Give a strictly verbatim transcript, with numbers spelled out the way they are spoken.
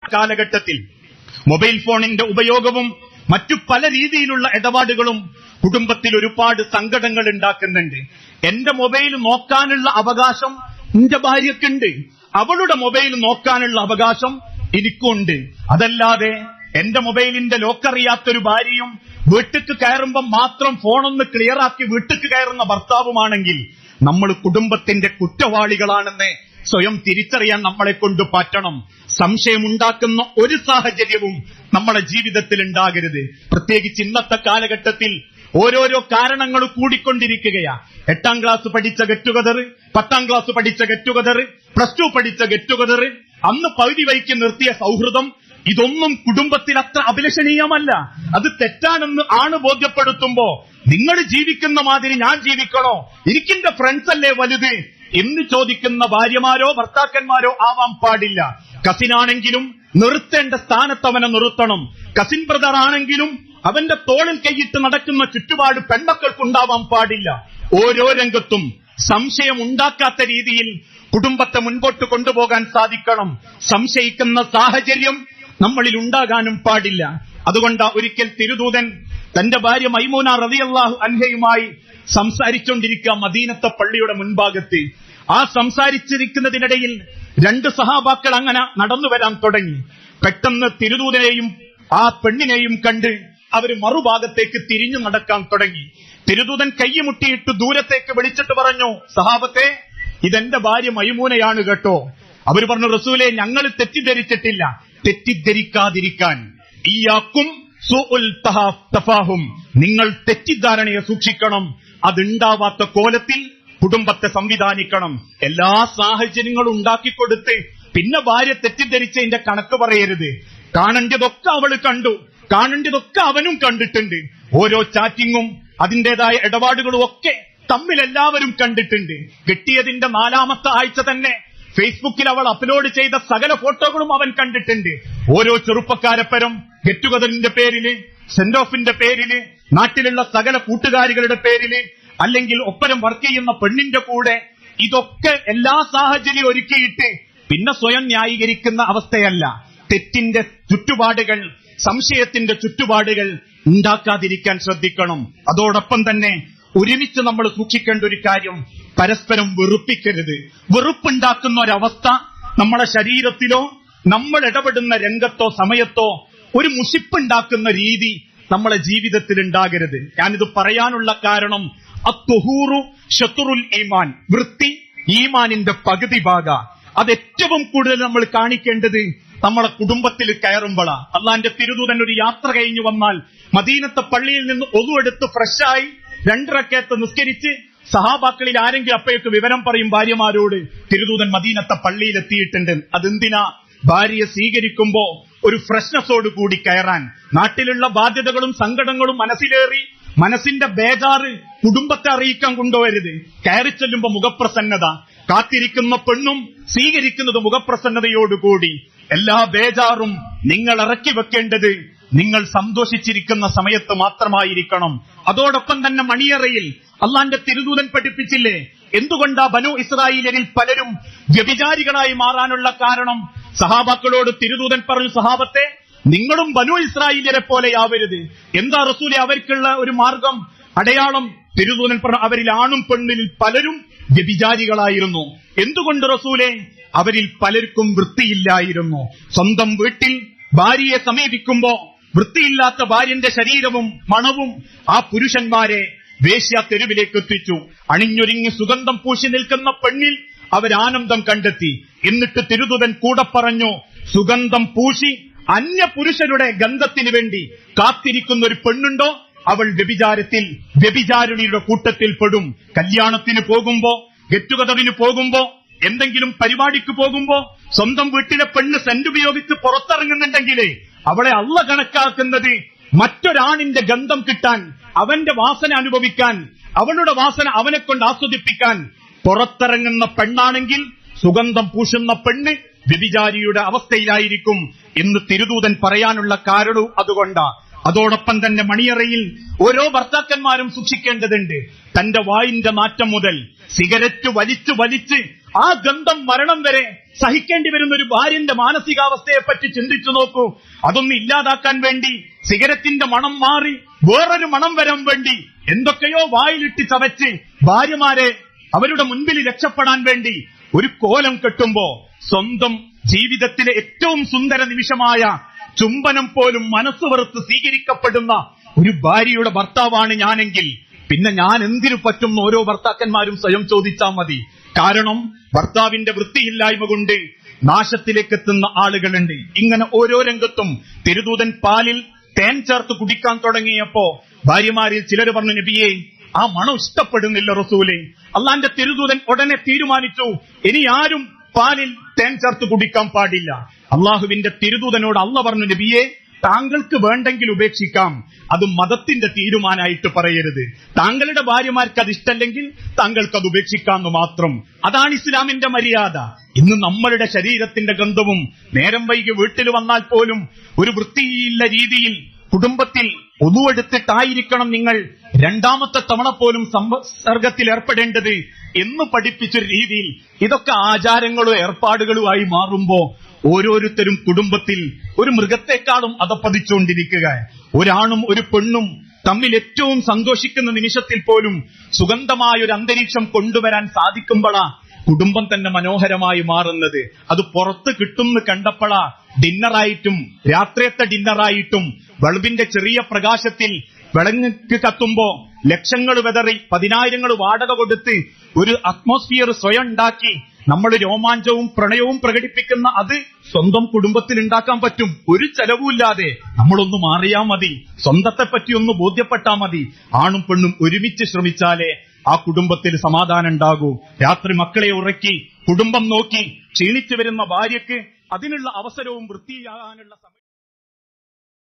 കാലഘട്ടത്തിൽ മൊബൈൽ ഫോണിന്റെ ഉപയോഗവും മറ്റു പല രീതിയിലുള്ള ഇടപാടുകളും കുടുംബത്തിൽ ഒരുപാട് സങ്കടങ്ങൾ ഉണ്ടാക്കുന്നുണ്ട്. എന്റെ മൊബൈൽ നോക്കാനുള്ള അവകാശം എന്റെ ഭാര്യക്കുണ്ട്, അവളുടെ മൊബൈൽ നോക്കാനുള്ള അവകാശം എനിക്കുണ്ട്. അതല്ലാതെ എന്റെ മൊബൈലിന്റെ ലോക്കറിയാത്തൊരു ഭാര്യയും വീട്ടിക്ക് കയറുമ്പോൾ മാത്രം ഫോണൊന്ന് ക്ലിയർ ആക്കി വീട്ടിക്ക് കയറുന്ന ഭർത്താവുമാണെങ്കിൽ നമ്മൾ കുടുംബത്തിന്റെ കുറ്റവാളികളാണെന്ന് സ്വയം തിരിച്ചറിയാൻ നമ്മളെ കൊണ്ട് പറ്റണം. സംശയമുണ്ടാക്കുന്ന ഒരു സാഹചര്യവും നമ്മുടെ ജീവിതത്തിൽ ഉണ്ടാകരുത്. പ്രത്യേകിച്ച് ഇന്നത്തെ കാലഘട്ടത്തിൽ ഓരോരോ കാരണങ്ങൾ കൂടിക്കൊണ്ടിരിക്കുകയാ. എട്ടാം ക്ലാസ് പഠിച്ച ഗെറ്റുഗദർ, പത്താം ക്ലാസ് പഠിച്ച ഗെറ്റുഗദർ, പ്ലസ് ടു പഠിച്ച ഗെറ്റുഗദർ, അന്ന് പകുതി വഴിക്ക് നിർത്തിയ സൗഹൃദം, ഇതൊന്നും കുടുംബത്തിൽ അത്ര അഭിലഷണീയമല്ല. അത് തെറ്റാണെന്ന് ആണ് ബോധ്യപ്പെടുത്തുമ്പോ നിങ്ങൾ ജീവിക്കുന്ന മാതിരി ഞാൻ ജീവിക്കണോ, എനിക്കെന്റെ ഫ്രണ്ട്സ് അല്ലേ വലുത് എന്ന് ചോദിക്കുന്ന ഭാര്യമാരോ ഭർത്താക്കന്മാരോ ആവാൻ പാടില്ല. കസിനാണെങ്കിലും നിർത്തേണ്ട സ്ഥാനത്ത് അവനെ നിർത്തണം. കസിൻ ബ്രദർ ആണെങ്കിലും അവന്റെ തോളിൽ കൈയിട്ട് നടക്കുന്ന ചുറ്റുപാട് പെൺമക്കൾക്കുണ്ടാവാൻ പാടില്ല. ഓരോ രംഗത്തും സംശയം ഉണ്ടാക്കാത്ത രീതിയിൽ കുടുംബത്തെ മുൻപോട്ട് കൊണ്ടുപോകാൻ സാധിക്കണം. സംശയിക്കുന്ന സാഹചര്യം നമ്മളിൽ ഉണ്ടാകാനും പാടില്ല. അതുകൊണ്ട് ഒരിക്കൽ തിരുദൂതൻ തന്റെ ഭാര്യ മൈമൂന റളിയല്ലാഹു അൻഹയുമായി സംസാരിച്ചുകൊണ്ടിരിക്കുക മദീനത്തെ പള്ളിയുടെ മുൻഭാഗത്ത്. ആ സംസാരിച്ചിരിക്കുന്നതിനിടയിൽ രണ്ട് സഹാബാക്കൾ അങ്ങനെ നടന്നു വരാൻ തുടങ്ങി. പെട്ടെന്ന് തിരുദൂതനെയും ആ പെണ്ണിനെയും കണ്ട് അവർ മറുഭാഗത്തേക്ക് തിരിഞ്ഞു നടക്കാൻ തുടങ്ങി. തിരുദൂതൻ കൈമുട്ടിയിട്ട് ദൂരത്തേക്ക് വിളിച്ചിട്ട് പറഞ്ഞു, സഹാബത്തെ, ഇതെന്റെ ഭാര്യ മൈമൂനയാണ് കേട്ടോ. അവർ പറഞ്ഞു, റസൂലെ, ഞങ്ങൾ തെറ്റിദ്ധരിച്ചിട്ടില്ല. തെറ്റിദ്ധരിക്കാതിരിക്കാൻ ഇയ്യാക്കും സുഉൽ തഫാഹും, നിങ്ങൾ തെറ്റിദ്ധാരണയെ സൂക്ഷിക്കണം. അതുണ്ടാവാത്ത കോലത്തിൽ കുടുംബത്തെ സംവിധാനിക്കണം. എല്ലാ സാഹചര്യങ്ങളും ഉണ്ടാക്കിക്കൊടുത്ത് പിന്നെ ഭാര്യ തെറ്റിദ്ധരിച്ചതിന്റെ കണക്ക് പറയരുത്. കാണേണ്ടതൊക്കെ അവള് കണ്ടു, കാണേണ്ടതൊക്കെ അവനും കണ്ടിട്ടുണ്ട്. ഓരോ ചാറ്റിങ്ങും അതിന്റേതായ ഇടപാടുകളും ഒക്കെ തമ്മിൽ എല്ലാവരും കണ്ടിട്ടുണ്ട്. കിട്ടിയതിന്റെ നാലാമത്തെ ആഴ്ച തന്നെ ഫേസ്ബുക്കിൽ അവൾ അപ്ലോഡ് ചെയ്ത സകല ഫോട്ടോകളും അവൻ കണ്ടിട്ടുണ്ട്. ഓരോ ചെറുപ്പക്കാരപ്പരം ഗെറ്റുഗദറിന്റെ പേരില്, സെന്റ് ഓഫിന്റെ പേരില്, നാട്ടിലുള്ള സകല കൂട്ടുകാരികളുടെ പേരില്, അല്ലെങ്കിൽ ഒപ്പരം വർക്ക് ചെയ്യുന്ന പെണ്ണിന്റെ കൂടെ, ഇതൊക്കെ എല്ലാ സാഹചര്യം ഒരുക്കിയിട്ട് പിന്നെ സ്വയം ന്യായീകരിക്കുന്ന അവസ്ഥയല്ല. തെറ്റിന്റെ ചുറ്റുപാടുകൾ, സംശയത്തിന്റെ ചുറ്റുപാടുകൾ ഉണ്ടാക്കാതിരിക്കാൻ ശ്രദ്ധിക്കണം. അതോടൊപ്പം തന്നെ ഒരുമിച്ച് നമ്മൾ സൂക്ഷിക്കേണ്ട ഒരു കാര്യം, പരസ്പരം വെറുപ്പിക്കരുത്. വെറുപ്പുണ്ടാക്കുന്ന ഒരവസ്ഥ നമ്മുടെ ശരീരത്തിലോ നമ്മൾ ഇടപെടുന്ന രംഗത്തോ സമയത്തോ ഒരു മുഷിപ്പുണ്ടാക്കുന്ന രീതി നമ്മളെ ജീവിതത്തിൽ ഉണ്ടാകരുത്. ഞാനിത് പറയാനുള്ള കാരണം, അത്തുഹൂറു ശത്രുൽ ഈമാൻ, വൃത്തി ഈമാനിന്റെ പകുതി ഭാഗ. അത് ഏറ്റവും കൂടുതൽ നമ്മൾ കാണിക്കേണ്ടത് നമ്മളെ കുടുംബത്തിൽ കയറുമ്പോഴാ. അള്ളാന്റെ തിരുദൂതൻ ഒരു യാത്ര കഴിഞ്ഞു വന്നാൽ മദീനത്തെ പള്ളിയിൽ നിന്ന് ഒതുവെടുത്ത് ഫ്രഷായി രണ്ടിറക്കത്ത് നിസ്കരിച്ച് സഹാബാക്കളിൽ ആരെങ്കിലും അപ്പയൊക്കെ വിവരം പറയും ഭാര്യമാരോട്, തിരുദൂതൻ മദീനത്തെ പള്ളിയിൽ എത്തിയിട്ടുണ്ട്. അതെന്തിനാ? ഭാര്യയെ സ്വീകരിക്കുമ്പോ ഒരു ഫ്രഷ്നസോട് കൂടി കയറാൻ. നാട്ടിലുള്ള ബാധ്യതകളും സങ്കടങ്ങളും മനസ്സിലേറി മനസ്സിന്റെ ബേജാറ് കുടുംബത്തെ അറിയിക്കാൻ കൊണ്ടുവരുത്. കയറി ചെല്ലുമ്പോ മുഖപ്രസന്നത, കാത്തിരിക്കുന്ന പെണ്ണും സ്വീകരിക്കുന്നത് മുഖപ്രസന്നതയോടുകൂടി. എല്ലാ ബേജാറും നിങ്ങൾ ഇറക്കി വെക്കേണ്ടത് നിങ്ങൾ സന്തോഷിച്ചിരിക്കുന്ന സമയത്ത് മാത്രമായിരിക്കണം. അതോടൊപ്പം തന്നെ മണിയറയിൽ അള്ളാന്റെ തിരുദൂതൻ പഠിപ്പിച്ചില്ലേ, എന്തുകൊണ്ടാ ബനു ഇസ്രായേലിൽ പലരും വ്യഭിചാരികളായി മാറാനുള്ള കാരണം? സഹാബാക്കളോട് തിരുദൂതൻ പറഞ്ഞു, സഹാബത്തെ, നിങ്ങളും ബനു ഇസ്രായേലിനെ പോലെയാവരുത്. എന്താ റസൂലെ അവർക്കുള്ള ഒരു മാർഗം, അടയാളം? തിരുദൂതൻ പറഞ്ഞു, അവരിൽ ആണും പെണ്ണിൽ പലരും വ്യഭിചാരികളായിരുന്നു. എന്തുകൊണ്ട് റസൂലെ? അവരിൽ പലർക്കും വൃത്തിയില്ലായിരുന്നു. സ്വന്തം വീട്ടിൽ ഭാര്യയെ സമീപിക്കുമ്പോ വൃത്തിയില്ലാത്ത ഭാര്യന്റെ ശരീരവും മണവും ആ പുരുഷന്മാരെ വേശ്യാ തെരുവിലേക്ക് എത്തിച്ചു. അണിഞ്ഞൊരുങ്ങി സുഗന്ധം പൂശി നിൽക്കുന്ന പെണ്ണിൽ അവരാനന്ദം കണ്ടെത്തി. എന്നിട്ട് തിരുദൂതൻ കൂടെ പറഞ്ഞു, സുഗന്ധം പൂശി അന്യ പുരുഷരുടെ ഗന്ധത്തിന് വേണ്ടി കാത്തിരിക്കുന്ന ഒരു പെണ്ണുണ്ടോ, അവൾ വ്യഭിചാരത്തിൽ വ്യഭിചാരിണിയുടെ കൂട്ടത്തിൽ പെടും. കല്യാണത്തിന് പോകുമ്പോ, ഗെറ്റുഗദറിന് പോകുമ്പോ, എന്തെങ്കിലും പരിപാടിക്ക് പോകുമ്പോ സ്വന്തം വീട്ടിലെ പെണ്ണ് സെന്റ് ഉപയോഗിച്ച് പുറത്തിറങ്ങുന്നുണ്ടെങ്കിലേ അവളെ അള്ള കണക്കാക്കുന്നത് മറ്റൊരാണിന്റെ ഗന്ധം കിട്ടാൻ, അവന്റെ വാസന അനുഭവിക്കാൻ, അവളുടെ വാസന അവനെ കൊണ്ട് ആസ്വദിപ്പിക്കാൻ പുറത്തിറങ്ങുന്ന പെണ്ണാണെങ്കിൽ സുഗന്ധം പൂശുന്ന പെണ്ണ് വ്യഭിചാരിയുടെ അവസ്ഥയിലായിരിക്കും എന്ന് തിരുദൂതൻ പറയാനുള്ള കാരണവും അതുകൊണ്ടാ. അതോടൊപ്പം തന്നെ മണിയറയിൽ ഓരോ ഭർത്താക്കന്മാരും സൂക്ഷിക്കേണ്ടതുണ്ട്. തന്റെ വായിന്റെ നാറ്റം മുതൽ സിഗരറ്റ് വലിച്ചു വലിച്ച് ആ ഗന്ധം മരണം വരെ സഹിക്കേണ്ടി വരുന്ന ഒരു ഭാര്യന്റെ മാനസികാവസ്ഥയെ പറ്റി ചിന്തിച്ചു നോക്കൂ. അതൊന്നും ഇല്ലാതാക്കാൻ വേണ്ടി സിഗരറ്റിന്റെ മണം മാറി വേറൊരു മണം വരാൻ വേണ്ടി എന്തൊക്കെയോ വായിലിട്ട് ചവച്ച് ഭാര്യമാരെ അവരുടെ മുൻപിൽ രക്ഷപ്പെടാൻ വേണ്ടി ഒരു കോലം കെട്ടുമ്പോ സ്വന്തം ജീവിതത്തിലെ ഏറ്റവും സുന്ദര നിമിഷമായ ചുംബനം പോലും മനസ്സ് വെറുത്ത് സ്വീകരിക്കപ്പെടുന്ന ഒരു ഭാര്യയുടെ ഭർത്താവാണ് ഞാനെങ്കിൽ പിന്നെ ഞാൻ എന്തിനു പറ്റും ഓരോ ഭർത്താക്കന്മാരും സ്വയം ചോദിച്ചാൽ മതി. കാരണം ഭർത്താവിന്റെ വൃത്തിയില്ലായ്മ കൊണ്ട് നാശത്തിലേക്ക് എത്തുന്ന ആളുകളുണ്ട്. ഇങ്ങനെ ഓരോ രംഗത്തും തിരുദൂതൻ പാലിൽ തേൻ ചേർത്ത് കുടിക്കാൻ തുടങ്ങിയപ്പോ ഭാര്യമാരിൽ ചിലർ പറഞ്ഞു, നബിയെ ആ മണം ഇഷ്ടപ്പെടുന്നില്ല റസൂലെ. അള്ളാന്റെ തിരുദൂതൻ ഉടനെ തീരുമാനിച്ചു, ഇനി ആരും പാലിൽ തേൻ ചേർത്ത് കുടിക്കാൻ പാടില്ല. അള്ളാഹുവിന്റെ തിരുദൂതനോട് അള്ള പറഞ്ഞു, നബിയെ താങ്കൾക്ക് വേണ്ടെങ്കിൽ ഉപേക്ഷിക്കാം, അത് മതത്തിന്റെ തീരുമാനമായിട്ട് പറയരുത്. താങ്കളുടെ ഭാര്യമാർക്ക് അത് ഇഷ്ടമല്ലെങ്കിൽ താങ്കൾക്ക് അത് ഉപേക്ഷിക്കാമെന്ന് മാത്രം. അതാണ് ഇസ്ലാമിന്റെ മര്യാദ. ഇന്ന് നമ്മളുടെ ശരീരത്തിന്റെ ഗന്ധവും നേരം വൈകി വീട്ടിൽ വന്നാൽ പോലും ഒരു വൃത്തിയില്ല രീതിയിൽ കുടുംബത്തിൽ ഒന്നുവെടുത്തിട്ടായിരിക്കണം നിങ്ങൾ രണ്ടാമത്തെ തവണ പോലും സംസർഗത്തിൽ ഏർപ്പെടേണ്ടത് എന്ന് പഠിപ്പിച്ചൊരു രീതിയിൽ ഇതൊക്കെ ആചാരങ്ങളും ഏർപ്പാടുകളുമായി മാറുമ്പോ ഓരോരുത്തരും കുടുംബത്തിൽ ഒരു മൃഗത്തെക്കാളും അതപ്പതിച്ചുകൊണ്ടിരിക്കുക. ഒരാണും ഒരു പെണ്ണും തമ്മിൽ ഏറ്റവും സന്തോഷിക്കുന്ന നിമിഷത്തിൽ പോലും സുഗന്ധമായ ഒരു അന്തരീക്ഷം കൊണ്ടുവരാൻ സാധിക്കുമ്പോഴാ കുടുംബം തന്നെ മനോഹരമായി മാറുന്നത്. അത് പുറത്ത് കിട്ടുമെന്ന് കണ്ടപ്പോഴാ ഡിന്നറായിട്ടും രാത്രിയത്തെ ഡിന്നറായിട്ടും ബൾബിന്റെ ചെറിയ പ്രകാശത്തിൽ വിളങ്ങ് കത്തുമ്പോ ലക്ഷങ്ങൾ വെതറി പതിനായിരങ്ങൾ വാടക കൊടുത്ത് ഒരു അറ്റ്മോസ്ഫിയർ സ്വയം ഉണ്ടാക്കി നമ്മൾ രോമാഞ്ചവും പ്രണയവും പ്രകടിപ്പിക്കുന്ന അത് സ്വന്തം കുടുംബത്തിൽ ഉണ്ടാക്കാൻ പറ്റും. ഒരു ചെലവുമില്ലാതെ നമ്മളൊന്ന് മാറിയാ മതി, സ്വന്തത്തെ പറ്റി ഒന്ന് ബോധ്യപ്പെട്ടാ മതി. ആണും പെണ്ണും ഒരുമിച്ച് ശ്രമിച്ചാലേ ആ കുടുംബത്തിൽ സമാധാനം ഉണ്ടാകൂ. രാത്രി മക്കളെ ഉറക്കി കുടുംബം നോക്കി ക്ഷീണിച്ചു വരുന്ന ഭാര്യയ്ക്ക് അതിനുള്ള അവസരവും വൃത്തിയാകാനുള്ള